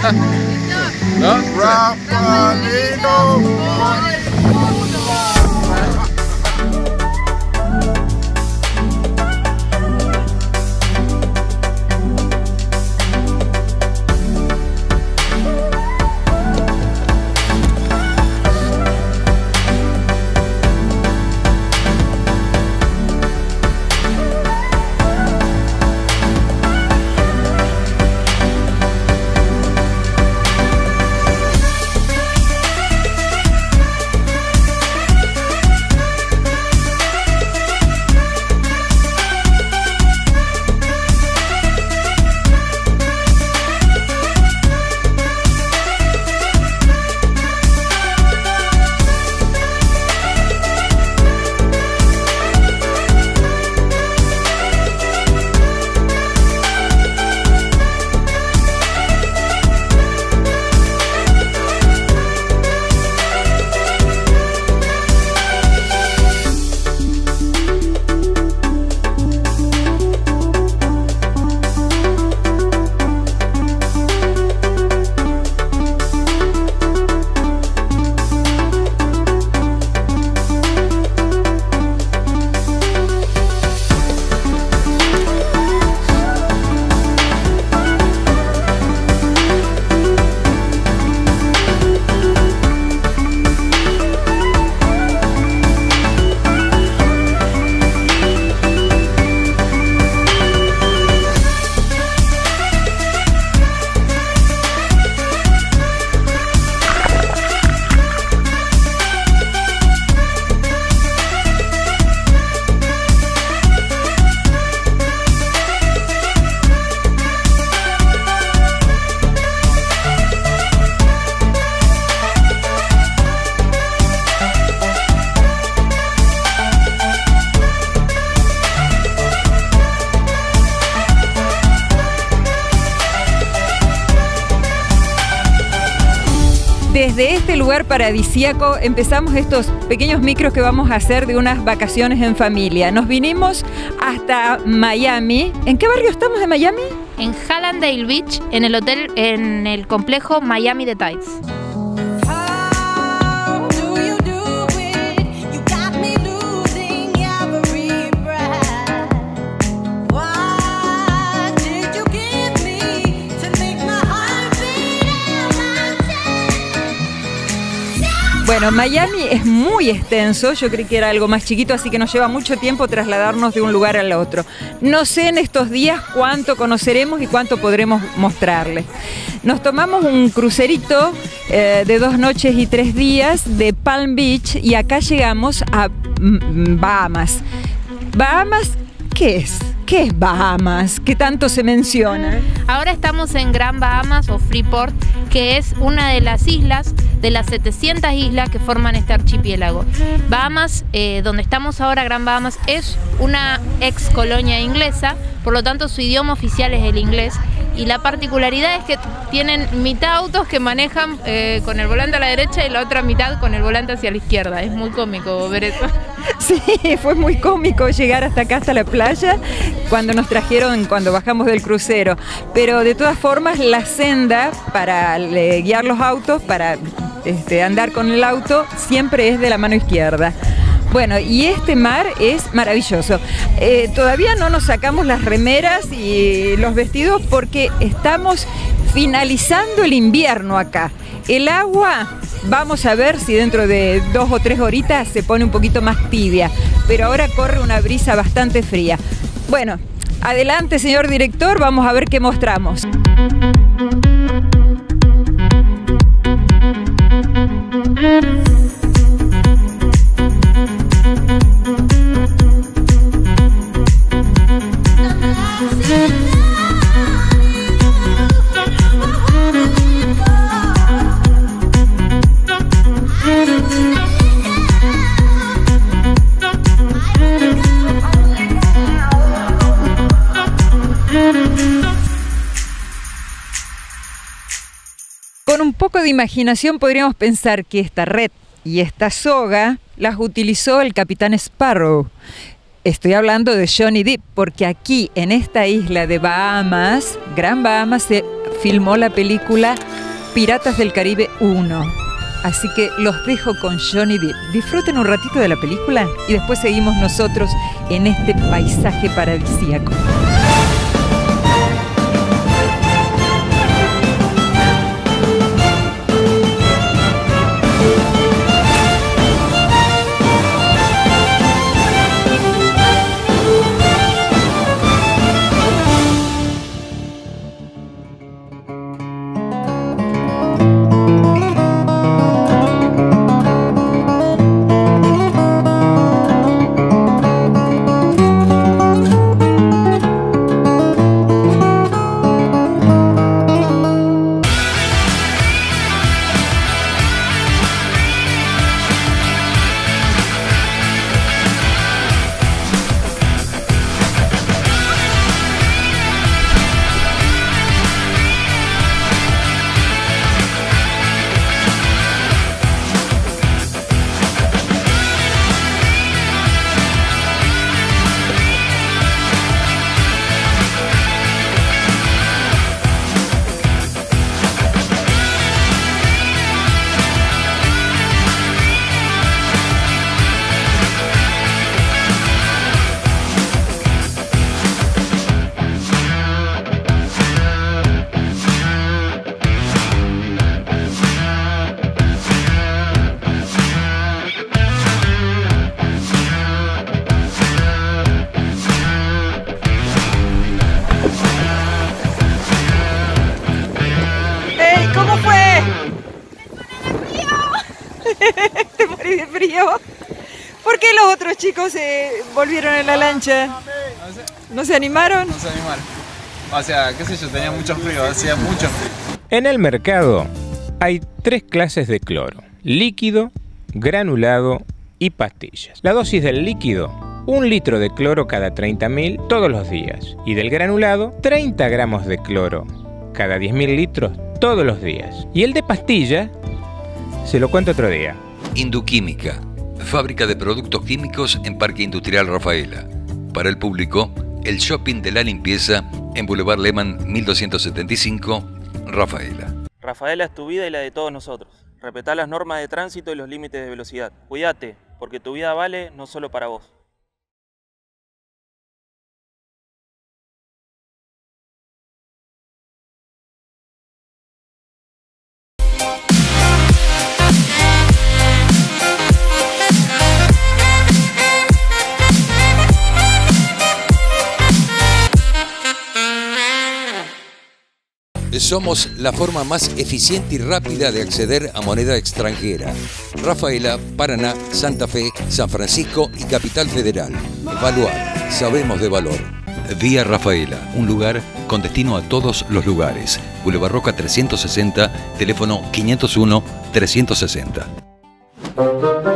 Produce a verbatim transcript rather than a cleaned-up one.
¿No? Rapalino por el mundo. Desde este lugar paradisíaco empezamos estos pequeños micros que vamos a hacer de unas vacaciones en familia. Nos vinimos hasta Miami. ¿En qué barrio estamos de Miami? En Hallandale Beach, en el hotel, en el complejo Miami The Tides. Bueno, Miami es muy extenso, yo creí que era algo más chiquito, así que nos lleva mucho tiempo trasladarnos de un lugar al otro. No sé en estos días cuánto conoceremos y cuánto podremos mostrarles. Nos tomamos un crucerito eh, de dos noches y tres días de Palm Beach y acá llegamos a Bahamas. ¿Bahamas qué es? ¿Qué es Bahamas? ¿Qué tanto se menciona? Ahora estamos en Gran Bahamas o Freeport, que es una de las islas, de las setecientas islas que forman este archipiélago. Bahamas, eh, donde estamos ahora, Gran Bahamas, es una ex colonia inglesa, por lo tanto su idioma oficial es el inglés. Y la particularidad es que tienen mitad autos que manejan eh, con el volante a la derecha y la otra mitad con el volante hacia la izquierda. Es muy cómico ver eso. Sí, fue muy cómico llegar hasta acá, hasta la playa, cuando nos trajeron, cuando bajamos del crucero. Pero de todas formas, la senda para eh, guiar los autos, para este, andar con el auto, siempre es de la mano izquierda. Bueno, y este mar es maravilloso. Eh, todavía no nos sacamos las remeras y los vestidos porque estamos finalizando el invierno acá. El agua, vamos a ver si dentro de dos o tres horitas se pone un poquito más tibia, pero ahora corre una brisa bastante fría. Bueno, adelante, señor director, vamos a ver qué mostramos. Con un poco de imaginación podríamos pensar que esta red y esta soga las utilizó el capitán Sparrow. Estoy hablando de Johnny Depp, porque aquí en esta isla de Bahamas, Gran Bahamas, se filmó la película Piratas del Caribe uno. Así que los dejo con Johnny Depp. Disfruten un ratito de la película y después seguimos nosotros en este paisaje paradisíaco. Te morí de frío. ¿Por qué los otros chicos se volvieron en la lancha? ¿No se animaron? No se animaron. O sea, qué sé yo, tenía mucho frío, hacía mucho frío. En el mercado hay tres clases de cloro: líquido, granulado y pastillas. La dosis del líquido: un litro de cloro cada treinta mil todos los días. Y del granulado, treinta gramos de cloro cada diez mil litros todos los días. Y el de pastilla, se lo cuento otro día. Induquímica, fábrica de productos químicos en Parque Industrial Rafaela. Para el público, el shopping de la limpieza en Boulevard Lehmann mil doscientos setenta y cinco, Rafaela. Rafaela es tu vida y la de todos nosotros. Respetá las normas de tránsito y los límites de velocidad. Cuídate, porque tu vida vale no solo para vos. Somos la forma más eficiente y rápida de acceder a moneda extranjera. Rafaela, Paraná, Santa Fe, San Francisco y Capital Federal. Valuar, sabemos de valor. Vía Rafaela, un lugar con destino a todos los lugares. Boulevard Roca trescientos sesenta, teléfono quinientos uno, trescientos sesenta.